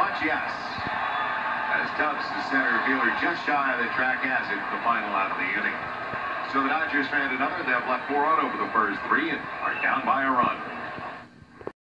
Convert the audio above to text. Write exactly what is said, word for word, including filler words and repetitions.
much? Yes. As Tubbs, the center fielder, just shy of the track has it, the final out of the inning. So the Dodgers found another. They've left four on over the first three and are down by a run.